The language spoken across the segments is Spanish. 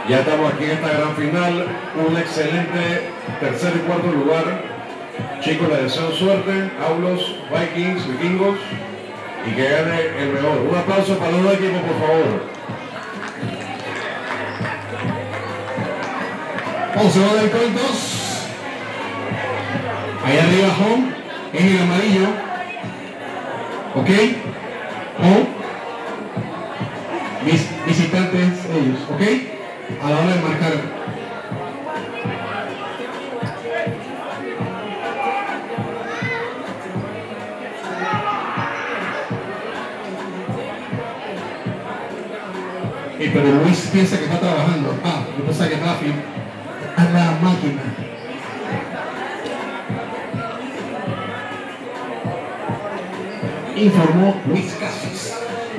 Ya estamos aquí en esta gran final, un excelente tercer y cuarto lugar. Chicos, les deseo suerte, Aulos, vikingos, y que gane el mejor. Un aplauso para los dos equipos, por favor. Poseo del Coitos. Ahí arriba home, en el amarillo. Ok. Home. Visitantes ellos, ok. A la hora de marcar. Pero Luis piensa que está trabajando. Yo pensaba que estaba a la máquina. Informó Luis Casis.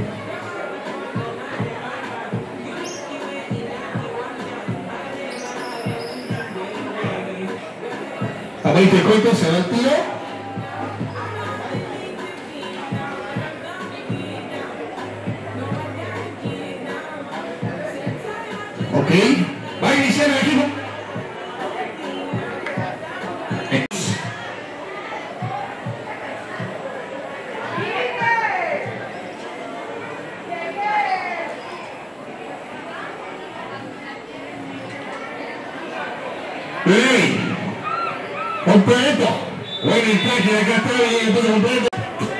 A 20 coitos se da el tiro. Ok, va a iniciar el equipo. Completo. Buen encaje de acá está bien, entonces completo.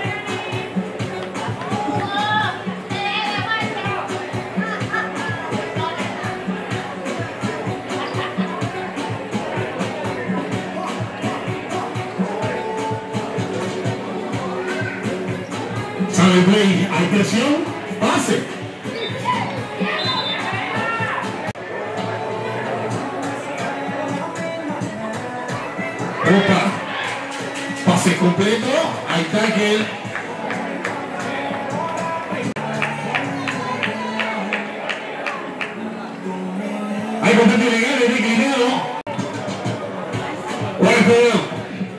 Sabe play, hay presión, pase. Opa, pase completo, hay tackle. Hay contacto ilegal, es declinado. Cuarto down.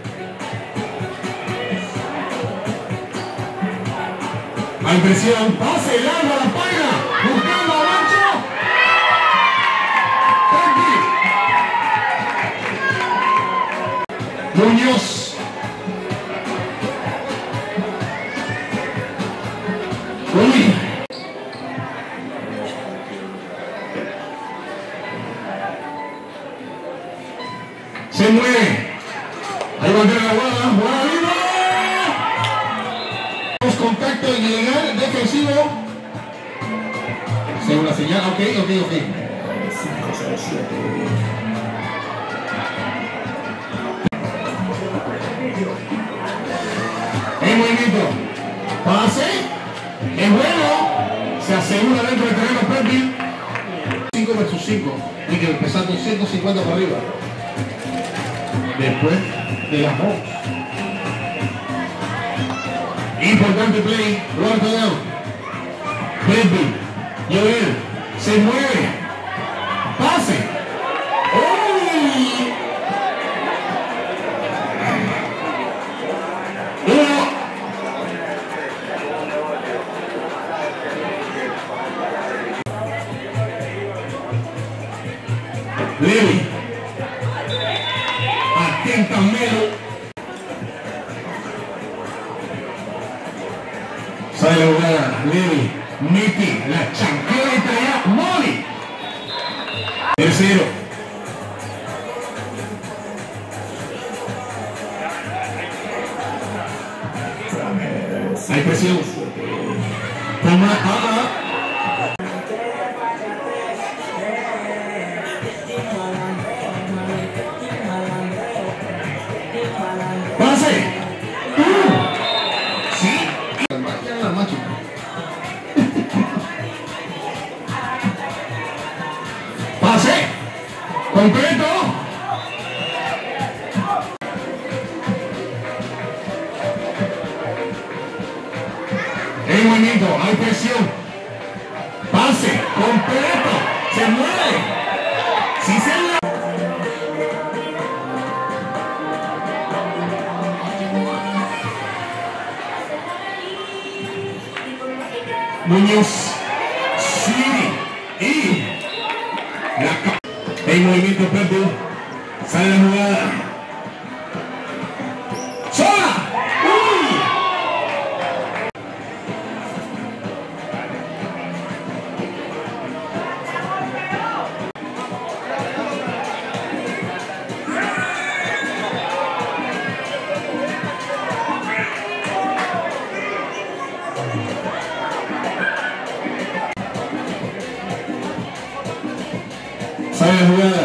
Hay presión, pase largo a la palma, buscando a Mancho. Muñoz. Uy. Se mueve. Ahí va a tener la guarda. ¡Buena vida! Contacto ilegal, defensivo. Según la señal, ok. 5, 6, 7. En movimiento. Pase. Es bueno. Se asegura dentro del terreno Perville. 5 versus 5. Y que empezando 150 para arriba. Después de las dos. Importante play. Cuarto down. Perville. Joel. Se mueve. Pase. ¡Uy! Levy. Atenta Melo. Sale la jugada. Levy. Meti. La chancleta ya. Molly. Tercero. Hay presión. Toma. ¡Pase! ¿Sí? La macho. ¡Pase! ¡Completo! En movimiento, hay presión. ¡Pase! ¡Completo! ¡Se mueve! ¡Sí se mueve! Muñoz, City y En movimiento Pepe. Sale la jugada. ¡Sola! ¡Uy! Sale la jugada.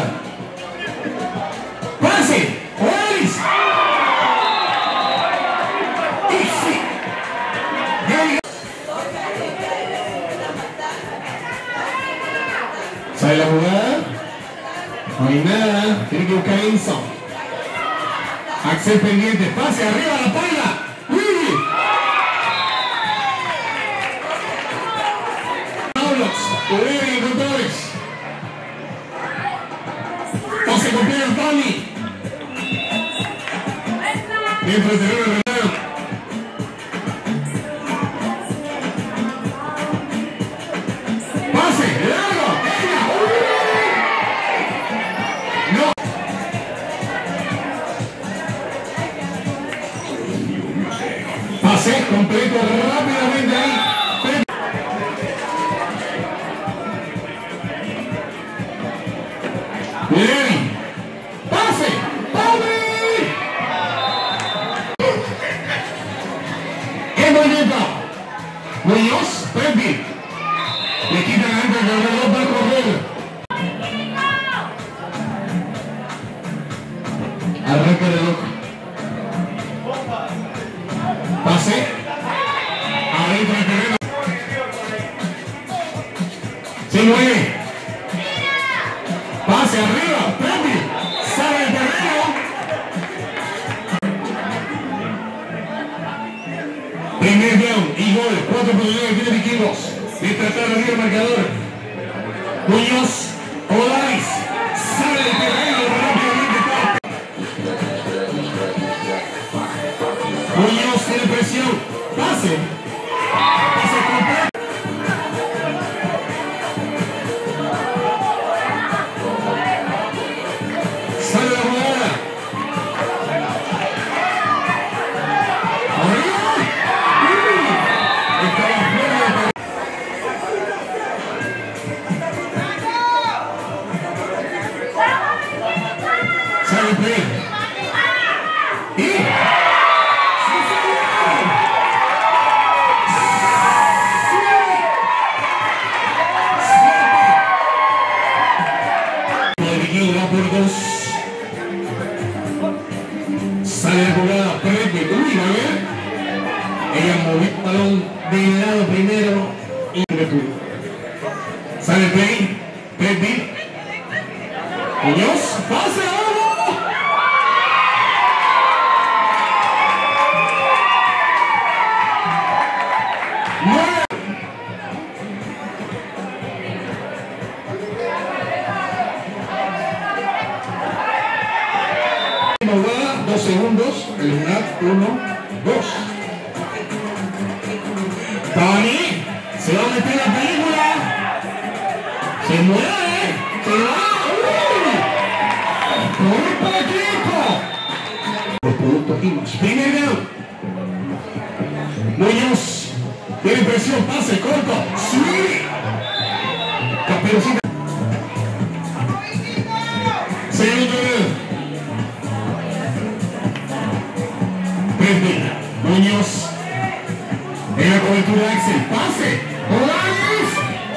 ¡Pase! ¡Olis! Sale la jugada. No hay nada. Tiene que buscar Enzo. Axel pendiente. Pase arriba a la paila. ¡Uy! Pablos. Uy, controles. Pase completo Tony. Dentro del terreno de Renado. Pase, largo, ella. No. Pase completo rápidamente ahí. Levi. Pase. ¡Pase! ¡Qué bonito! Muñoz, Pepe. Le quitan antes que el reloj va a correr. Arranca el reloj. Pase. Adentro del terreno. Se mueve. Pase arriba. Pepe. Sale el terreno. Primer down y gol, 4 oportunidades tiene Vikingos de tratar de abrir el marcador. Muñoz, Olais, sale del terreno rápidamente. Muñoz tiene presión, pase completo. Sale la jugada. Sale el play. Y el Vikingo va por 2. Sale la jugada. Pepe. Uy, a ver. Ella movió el balón del lado primero y retuvo. Sale el play. Pepe. Muñoz. Pase ahora. Jugada, 2 segundos, el lunar, 1, 2. Tony, se va a meter la película. Se mueve, se va. ¡Corre para el equipo! Los productos Image. Primer down. Muñoz, tiene presión, pase, corto. ¡Sí! Caperucita. Segundo down. Pepe, Muñoz, en la cobertura Axel, pase, Olanes,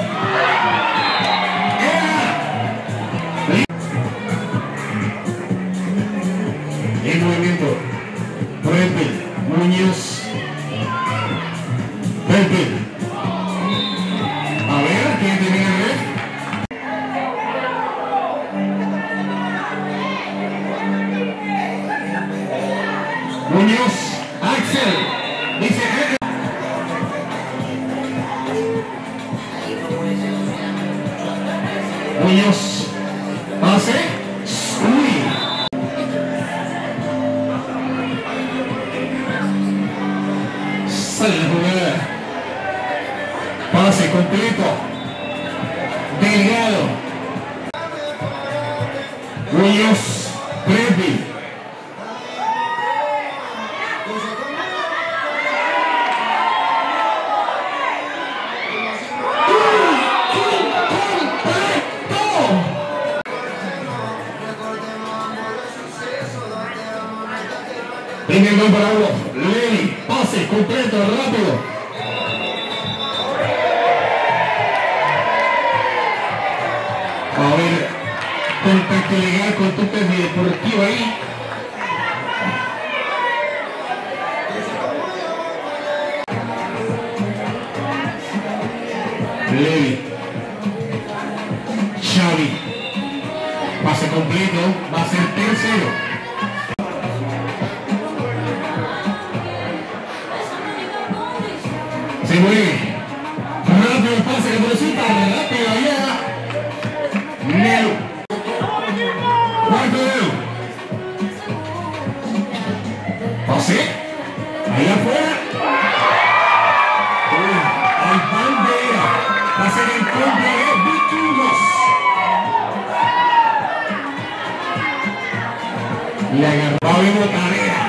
en movimiento, Pepe, Muñoz, Pepe, a ver, ¿quién tiene que ver? Muñoz, Axel, dice Muñoz, pase, uy. Sale la jugada, pase completo, Delgado, Muñoz, Prepi. Primer gol para uno, Levi, pase completo, rápido. A ver, contacto legal con tu deportivo ahí. Levi, Xavi, pase completo, va a ser tercero. Se mueve. Rápido el pase de bolsita. Rápido allá. Nero. Cuarto Nero. Pase. Allá afuera. Al bandera. Va a ser en contra de Vikingos. Le agarró. Va a haber tarea.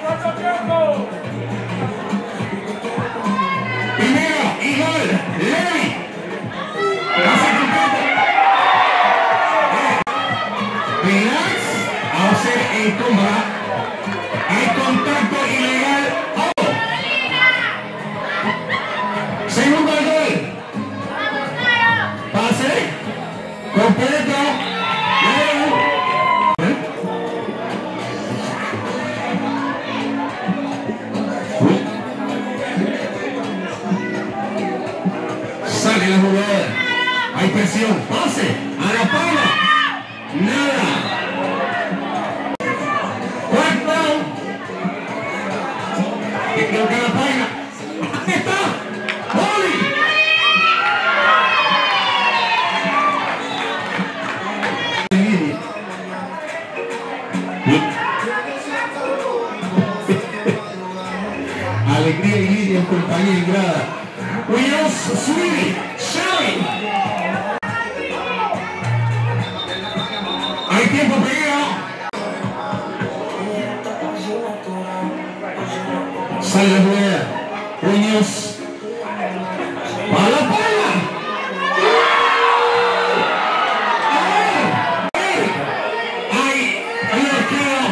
Levi, pase completo. Relax, a hacer en tumba. El contacto ilegal. Oh. Segundo gol. Pase completo. Sale la jugada, hay presión, pase, a la pala, nada. Cuarto, que creo que la pala, aquí está, Boli. Alegría y lidia en compañía y grada. Muñoz, Sweeney, Xavi. Hay tiempo pegado. Sale la jugada. Muñoz. ¡A la pala! ¡Ay! ¡Ahí arquero!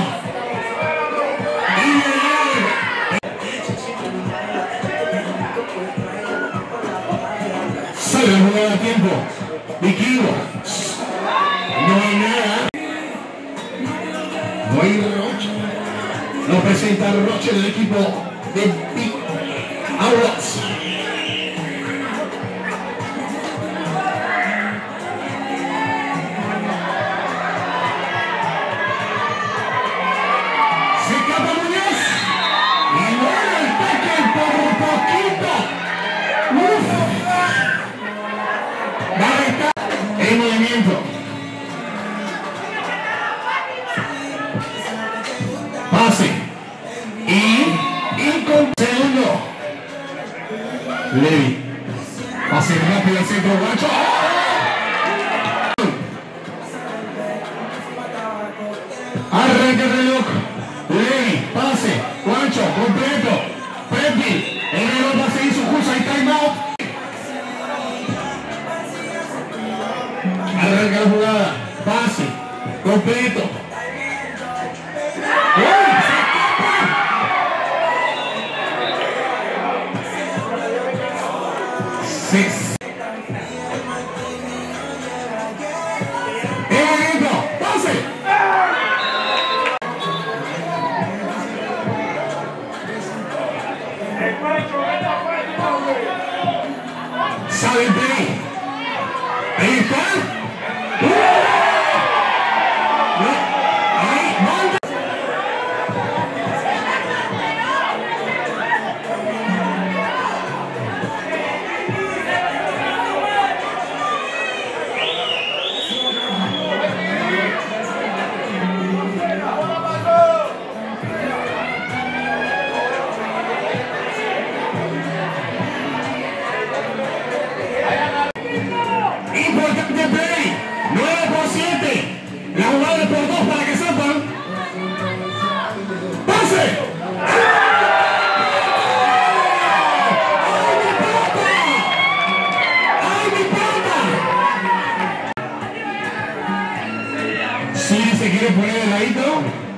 Sale la jugada a tiempo. Vikingo. No hay nada. No hay Roche. Lo presenta Roche del equipo de Big Aulas. Se escapa Muñoz. Y bueno el tackle por poquito. En movimiento. Pase. Y con segundo. Levi. Pase rápido al centro. Guacho. Arranca el reloj. Levi. Pase. Guacho. Completo. Prepi. El reloj va a seguir su curso. Hay timeout. Arranca la jugada, pase, completo. ¡Oh! ¡Se escapa! ¡Pase! Sale el play. Ahí está. Importante play, 9 por 7. La jugada de por dos para que sepan. ¡Pase! Si se quiere poner el ladito.